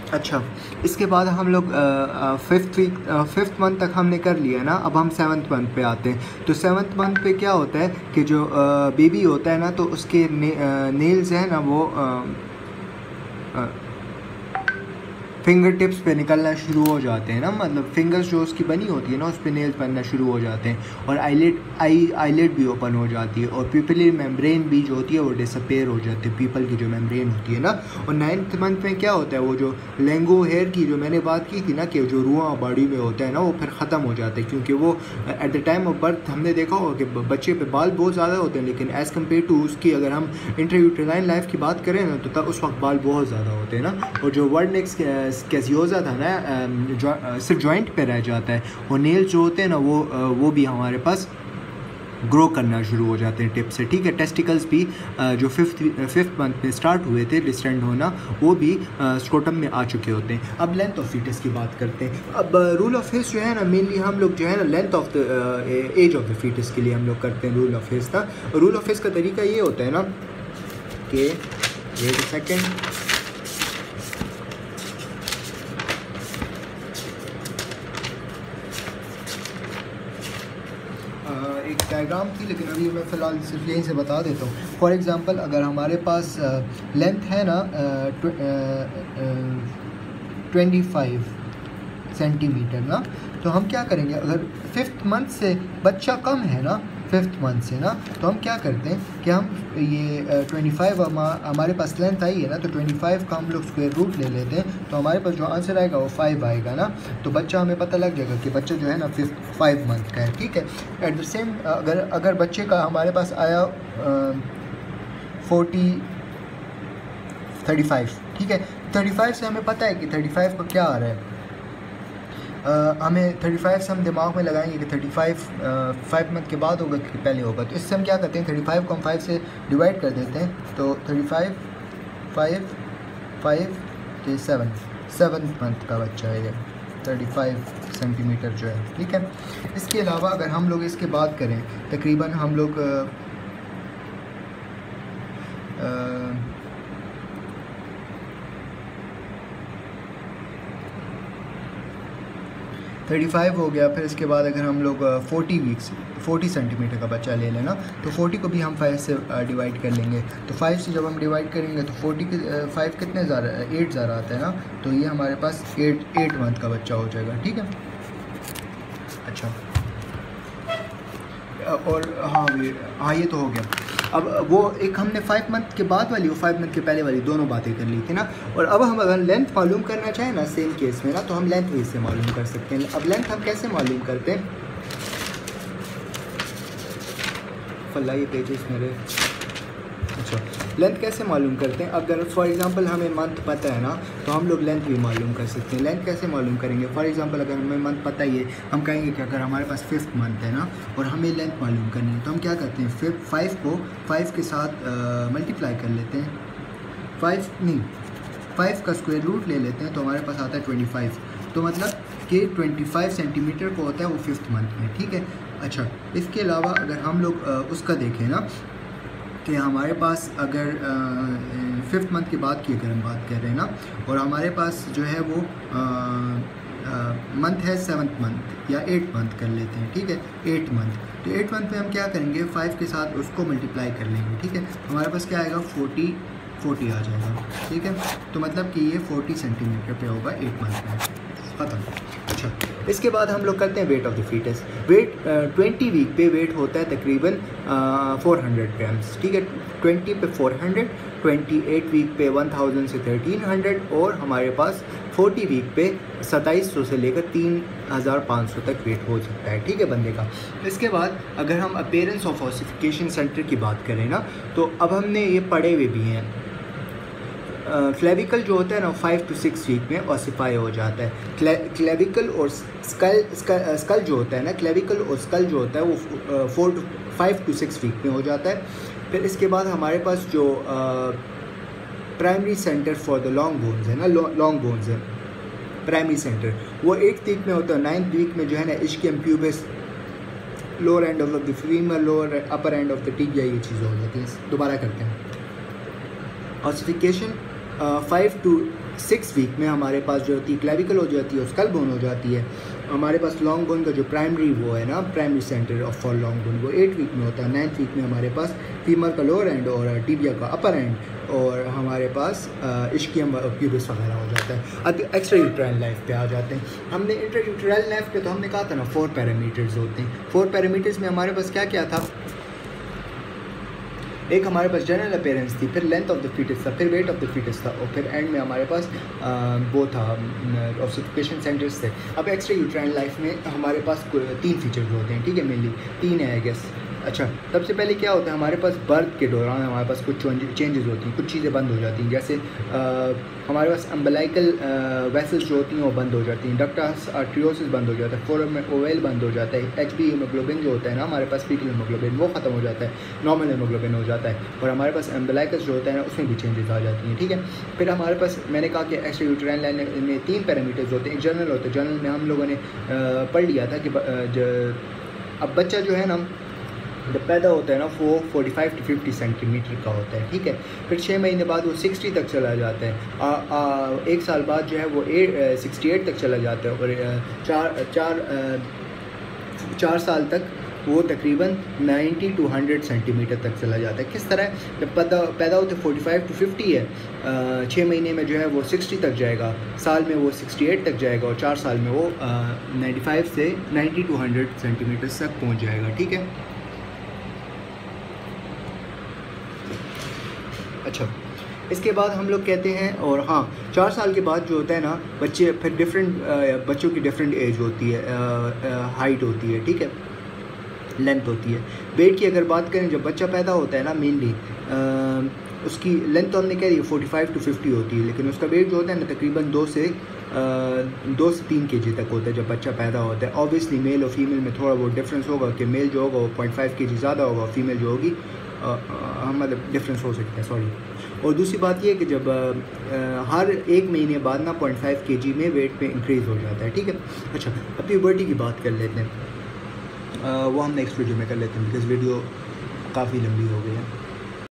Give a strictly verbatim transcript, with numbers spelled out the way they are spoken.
अच्छा, इसके बाद हम लोग फिफ्थ वीक फिफ्थ मंथ तक हमने कर लिया ना, अब हम सेवन्थ मंथ पे आते हैं। तो सेवन्थ मंथ पे क्या होता है कि जो बेबी होता है ना, तो उसके ने, नेल्स हैं ना वो आ, आ, फिंगर टिप्स पे निकलना शुरू हो जाते हैं ना, मतलब फिंगर्स जो उसकी बनी होती है ना उस पर नेल्स बनना शुरू हो जाते हैं, और आईलिड आई आईलिड भी ओपन हो जाती है, और पीपली मेम्ब्रेन भी जो होती है वो डिसअपेयर हो जाती है, पीपल की जो मेम्ब्रेन होती है ना। और नाइन्थ मंथ में क्या होता है, वो जो लेंगो हेयर की जो मैंने बात की थी ना कि जो रुआं बॉडी में होता है ना वो फिर ख़त्म हो जाता है, क्योंकि वो at the time of birth हमने देखा होगा कि बच्चे पे बाल बहुत ज़्यादा होते हैं, लेकिन एज़ कम्पेयर टू उसकी अगर हम इंट्रायूटेराइन लाइफ की बात करें ना तो तब उस वक्त बाल बहुत ज़्यादा होते हैं ना। और जो वर्ड नेक्स्ट कैसियोजा था ना, जो, सिर्फ जॉइंट पे रह जाता है, और नेल्स जो होते हैं ना वो वो भी हमारे पास ग्रो करना शुरू हो जाते हैं टिप से, ठीक है। टेस्टिकल्स भी जो फिफ्थ फिफ्थ मंथ में स्टार्ट हुए थे डिस्टेंड होना, वो भी स्क्रोटम में आ चुके होते हैं। अब लेंथ ऑफ फीटस की बात करते हैं। अब रूल ऑफ हिस्ट जो है ना, मेनली हम लोग जो है ना length of the age of the foetus के लिए हम लोग करते हैं रूल ऑफ हिस्ट का। रूल ऑफ हिस्ट का तरीका ये होता है ना कि वेट अ सेकेंड, डायग्राम थी लेकिन अभी मैं फ़िलहाल सिर्फ यहीं से बता देता हूँ। फॉर एग्ज़ाम्पल अगर हमारे पास लेंथ है ना ट्वेंटी फाइव सेंटीमीटर ना, तो हम क्या करेंगे, अगर फिफ्थ मंथ से बच्चा कम है ना फिफ्थ मंथ से ना, तो हम क्या करते हैं कि हम ये ट्वेंटी फाइव हमारे पास लेंथ आई है ना, तो ट्वेंटी फाइव का हम लोग स्क्वायर रूट ले लेते हैं, तो हमारे पास जो आंसर आएगा वो फाइव आएगा ना। तो बच्चा हमें पता लग जाएगा कि बच्चा जो है ना फिफ्थ फाइव मंथ का है, ठीक है। एट द सेम अगर अगर बच्चे का हमारे पास आया फोर्टी थर्टी फाइव, ठीक है, थर्टी फाइव से हमें पता है कि थर्टी फाइव का क्या आ रहा है। Uh, हमें थर्टी फाइव से हम दिमाग में लगाएंगे कि थर्टी फाइव फाइव मंथ के बाद होगा कि पहले होगा, तो इससे हम क्या करते हैं, थर्टी फाइव को हम फाइव से डिवाइड कर देते हैं, तो थर्टी फाइव फाइव फाइव के सेवन सेवन्थ मंथ का बच्चा है ये थर्टी फाइव सेंटीमीटर जो है, ठीक है। इसके अलावा अगर हम लोग इसके बात करें, तकरीबन हम लोग आ, आ, थर्टी फाइव हो गया, फिर इसके बाद अगर हम लोग फोर्टी वीक्स फोर्टी सेंटीमीटर का बच्चा ले लेना, तो फोर्टी को भी हम फाइव से डिवाइड कर लेंगे, तो फाइव से जब हम डिवाइड करेंगे तो फोर्टी के फाइव कितने ज़्यादा एट ज़्यादा आता है ना, तो ये हमारे पास एट एट मंथ का बच्चा हो जाएगा, ठीक है। अच्छा, और हाँ हाँ ये तो हो गया। अब वो एक हमने फाइव मंथ के बाद वाली और फाइव मंथ के पहले वाली दोनों बातें कर ली थी ना। और अब हम अगर लेंथ मालूम करना चाहें ना सेम केस में ना, तो हम लेंथ इससे मालूम कर सकते हैं। अब लेंथ हम कैसे मालूम करते हैं, फल्ला ये पेजेस मेरे, अच्छा लेंथ कैसे मालूम करते हैं। अगर फॉर एग्जांपल हमें मंथ पता है ना, तो हम लोग लेंथ भी मालूम कर सकते हैं। लेंथ कैसे मालूम करेंगे, फॉर एग्जांपल अगर हमें मंथ पता ही है, हम कहेंगे कि अगर हमारे पास फिफ्थ मंथ है ना और हमें लेंथ मालूम करनी है, तो हम क्या करते हैं, फिफ्थ फाइव को फाइव के साथ मल्टीप्लाई कर लेते हैं, फाइव नहीं फाइव का स्क्वायर रूट ले लेते हैं, तो हमारे पास आता है ट्वेंटी फाइव, तो मतलब कि ट्वेंटी फाइव सेंटीमीटर को होता है वो फिफ्थ मंथ में, ठीक है। अच्छा, इसके अलावा अगर हम लोग उसका देखें ना कि हमारे पास अगर फिफ्थ मंथ की बात की अगर हम बात कर रहे हैं ना, और हमारे पास जो है वो मंथ है सेवन्थ मंथ या एट मंथ कर लेते हैं, ठीक है, एट मंथ, तो एट मंथ में हम क्या करेंगे, फाइव के साथ उसको मल्टीप्लाई कर लेंगे, ठीक है, हमारे पास क्या आएगा, फोर्टी फोर्टी आ जाएगा, ठीक है। तो मतलब कि ये फोर्टी सेंटीमीटर पे होगा एट मंथ में, ख़त्म। अच्छा, इसके बाद हम लोग करते हैं weight of the foetus. Weight twenty week पे वेट होता है तकरीबन फोर हंड्रेड ग्राम्स, ठीक है, ट्वेंटी पे four hundred, twenty eight week पे वन थाउजेंड से थर्टीन हंड्रेड, और हमारे पास फोर्टी वीक पे सत्ताईस सौ से लेकर तीन हज़ार पाँच सौ तक वेट हो सकता है, ठीक है, बंदे का। इसके बाद अगर हम अपीयरेंस ऑफ ऑसिफिकेशन सेंटर की बात करें ना, तो अब हमने ये पढ़े हुए भी हैं, क्लेविकल जो होता है ना फाइव टू सिक्स वीक में ऑसिफाई हो जाता है। क्लेविकल और स्कल स्कल जो होता है ना, क्लेविकल और स्कल जो होता है वो four to five to six week में हो जाता है। फिर इसके बाद हमारे पास जो primary centre for the long bones है ना, लॉन्ग बोन्स है प्राइमरी सेंटर, वो एट्थ वीक में होता है। नाइन्थ वीक में जो है ना ischium pubis, lower end of the femur, lower upper end of the tibia, ये चीज़ें हो जाती हैं। दोबारा करते हैं, ossification five to six week में हमारे पास जो होती है क्लेविकल हो जाती है, स्कल बोन हो जाती है। हमारे पास लॉन्ग बोन का जो प्राइमरी वो है ना, primary centre of for long bone, वो एट वीक में होता है। नाइन्थ वीक में हमारे पास फीमर का लोअर एंड और टिबिया का अपर एंड, और हमारे पास इश्कियम प्यूबिस वगैरह हो जाता है। अब एक्स्ट्रा यूट्राइन लाइफ पे आ जाते हैं। हमने इंटर यूट्राइन लाइफ पे तो हमने कहा था ना फोर पैरामीटर्स होते हैं। फोर पैरामीटर्स में हमारे पास क्या क्या था, एक हमारे पास जनरल अपीयरेंस थी, फिर लेंथ ऑफ द फीटस था, फिर वेट ऑफ द फीटस था, और फिर एंड में हमारे पास आ, वो था ऑब्स्टिकेशन सेंटर्स थे। अब एक्स्ट्रा यूट्राइन लाइफ में हमारे पास तीन फीचर्स होते हैं, ठीक है, मेनली तीन है आई गेस। अच्छा, सबसे पहले क्या होता है, हमारे पास बर्थ के दौरान हमारे पास कुछ चेंजेस होती हैं, कुछ चीज़ें बंद हो जाती हैं। जैसे आ, हमारे पास अम्बलाइकल वेसल्स जो होती हैं वो बंद हो जाती हैं, डक्टस आर्ट्रियोसिस बंद हो जाता है, फोरम ओवेल बंद हो जाता है, एच बी हीमोग्लोबिन जो होता है ना हमारे पास फीटल हीमोग्लोबिन वो ख़त्म हो जाता है, नॉर्मल हीमोग्लोबिन हो जाता है, और हमारे पास एम्बलाइकस जो होता है ना उसमें भी चेंजेस आ जाती हैं, ठीक है। फिर हमारे पास मैंने कहा कि एक्स्ट्रा यूट्राइन लाइन में तीन पैरामीटर्स होते हैं। एक जनरल होता है, जनरल में हम लोगों ने पढ़ लिया था कि अब बच्चा जो है ना जब पैदा होता है ना वो पैंतालीस टू पचास सेंटीमीटर का होता है, ठीक है। फिर छः महीने बाद वो साठ तक चला जाता है, आ, आ, एक साल बाद जो है वो अड़सठ तक चला जाता है, और चार चार आ, चार साल तक वो तकरीबन नब्बे टू सौ सेंटीमीटर तक चला जाता है। किस तरह, जब पैदा पैदा होते पैंतालीस टू पचास है, छः महीने में जो है वो साठ तक जाएगा, साल में वो अड़सठ तक जाएगा, और चार साल में वो पचानवे से नब्बे टू सौ सेंटीमीटर तक पहुंच जाएगा, ठीक है। अच्छा, इसके बाद हम लोग कहते हैं, और हाँ चार साल के बाद जो होता है ना बच्चे, फिर डिफरेंट बच्चों की डिफरेंट एज होती है, हाइट होती है, ठीक है, लेंथ होती है। वेट की अगर बात करें, जब बच्चा पैदा होता है ना मेनली उसकी लेंथ तो हमने कह दी पैंतालीस टू पचास होती है, लेकिन उसका वेट जो होता है ना तकरीबन दो से दो से तीन के जी तक होता है जब बच्चा पैदा होता है। ऑब्वियसली मेल और फीमेल में थोड़ा बहुत डिफरेंस होगा कि मेल जो होगा वो पॉइंट फाइव के जी ज़्यादा होगा, फीमेल जो होगी मतलब डिफरेंस हो सकता है, सॉरी। और दूसरी बात ये है कि जब आ, हर एक महीने बाद ना पॉइंट फाइव के जी में वेट में इंक्रीज़ हो जाता है, ठीक है। अच्छा, अब प्यूबर्टी की बात कर लेते हैं, आ, वो हम नेक्स्ट वीडियो में कर लेते हैं बिकॉज़ वीडियो काफ़ी लंबी हो गई है।